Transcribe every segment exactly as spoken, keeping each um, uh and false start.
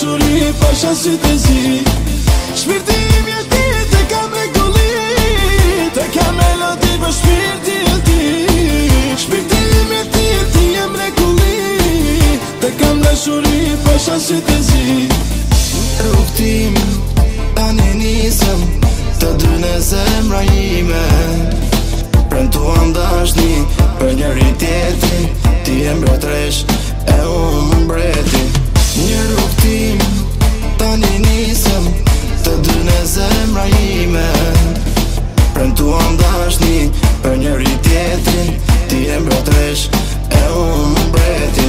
dashuri pasha si të zi. Shpirtim jeti të kam regulli, të kam melodi për shpirtin ti. Shpirtim jeti ti jem regulli, të kam dashuri pasha si të zi. Rukëtim tani nisëm, të dy në zemra ime. Premtuam dashni për njëri tjetrin, ti e mbretresh e unë mbreti. Një rukëtim tani nisëm, të dy në zemra ime. Premtuam dashni për njëri tjetrin, ti e mbretresh e unë mbreti.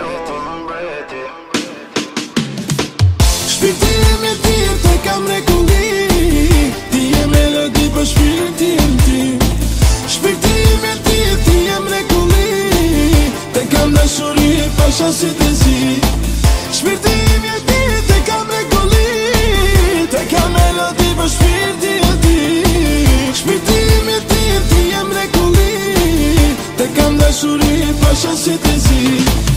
Shpirtim e ti të kam regulli, ti e melodi për shpirtin ti. Shpirtim e ti ti e mrekulli, të kam dashuri pasha si të zi. Shpirtim e ti të kam mrekulli, të kam melodi për shpirtin ti. Shpirtim e ti ti e mrekulli, të kam dashuri pasha si të zi.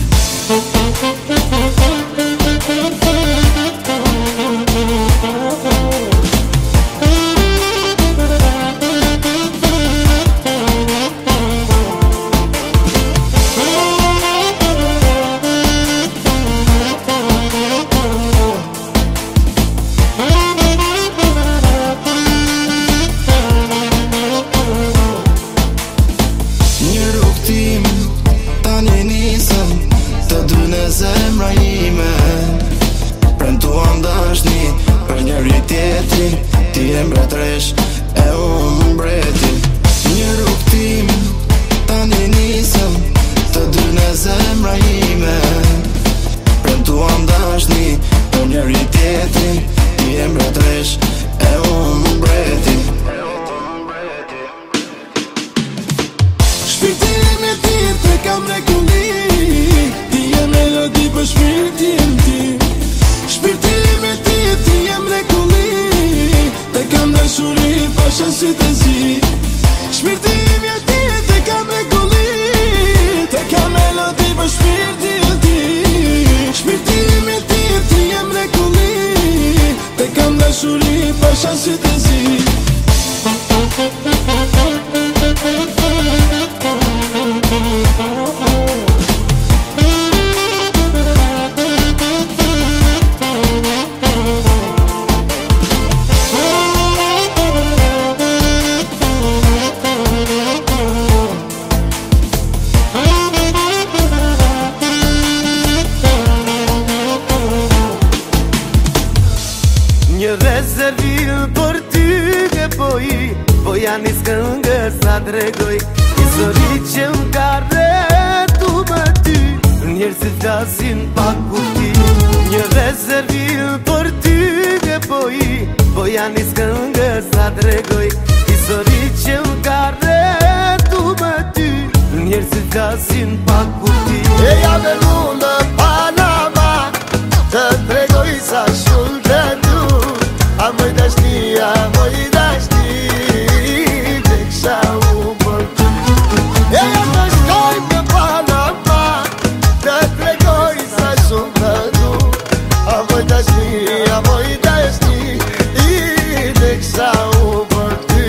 Tani nisëm, të dy në zemra ime. Premtuam dashni për njëri tjetrin, ti e mbretresh e unë mbreti. Një rukëtim tani nisëm, të dy në zemra ime. Premtuam dashni për njëri tjetrin, ti e mbretresh e unë mbreti. Shpirtim e ti të kam regulli, ti e melodi për shpirtin ti. Shpirtim e ti ti e mrekulli, të kam dashuri pasha si të zi. Shpirtim e ti të kam regulli, të kam melodi për shpirtin ti. Shpirtim e ti ti e mrekulli, të kam dashuri pasha si të zi. Një rezervil për ty e poi, po janë një skëngë sa tregoj histori që m'ka rretu më ty, njerë si flasin pa kupti. Një rezervil për ty e poi, po janë një skëngë sa tregoj histori që m'ka rretu më ty, njerë si flasin pa kupti. E jam e lundë Panama, të tregoj sa shumë të du. A moj dashni, a moj dashni, të kësha u për ty. E jam të shkoj në Panama, të tregoj sa shumë të du. A moj dashni, a moj dashni, të kësha u për ty.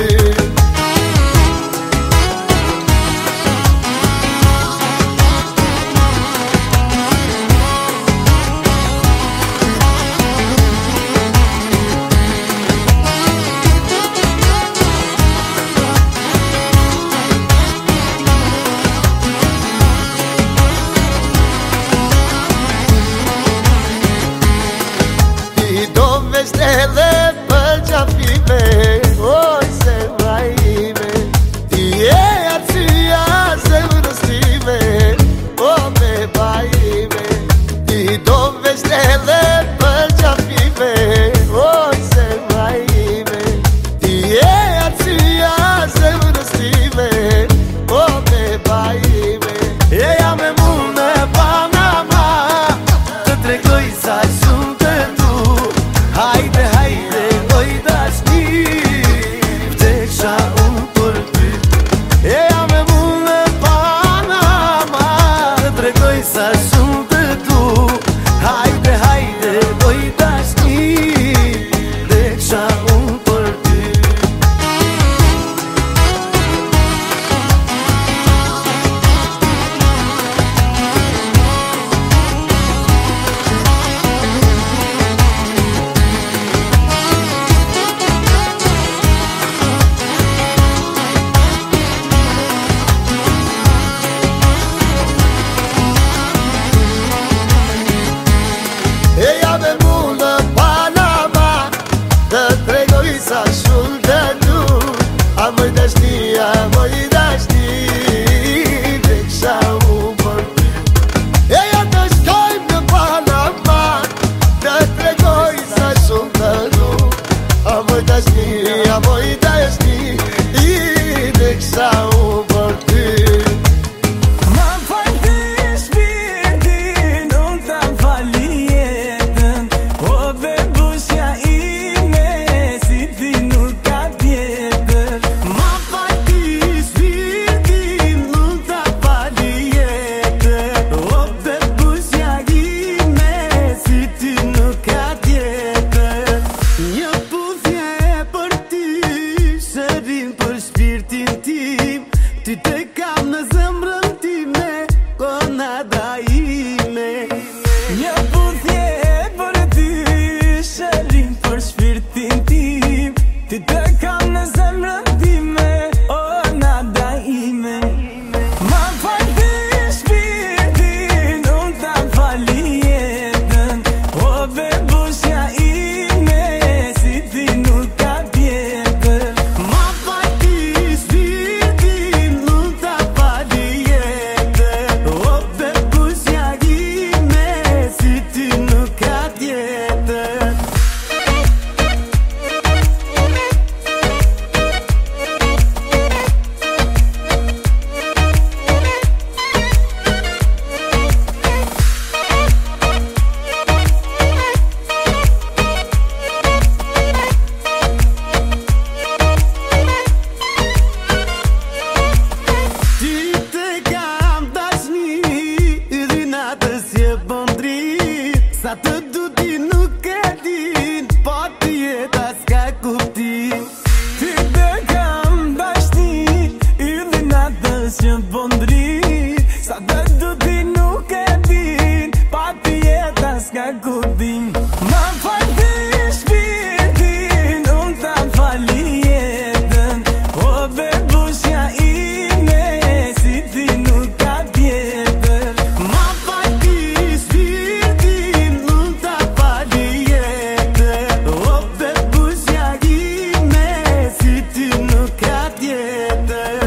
mundrit sa të du ti nuk e din pa ti jeta s'ka ku din ma falti shpirtin unë ta fali jetën o bebushja ime si ti nuk ka tjetër ma falti shpirtin unë ta fali jetën o bebushja ime si ti nuk ka tjetër.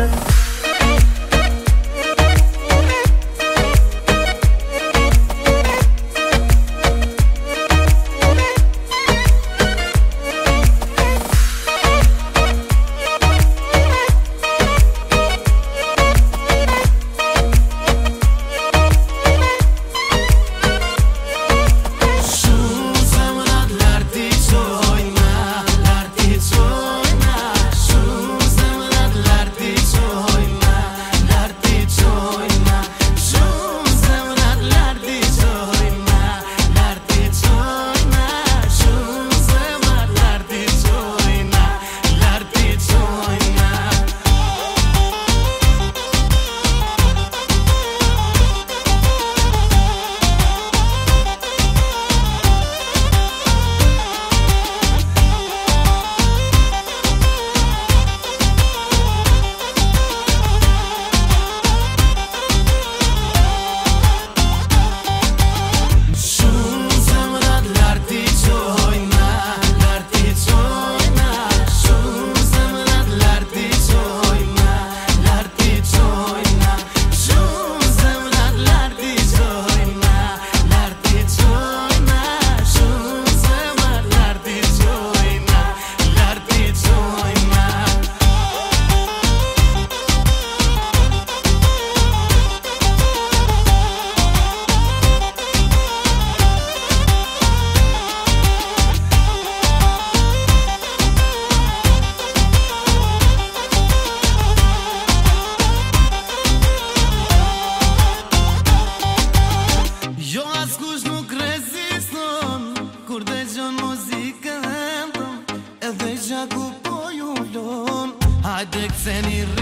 Kur dëgjon muzikën tonë, edhe gjaku po ju vlon, hajde këseni rrë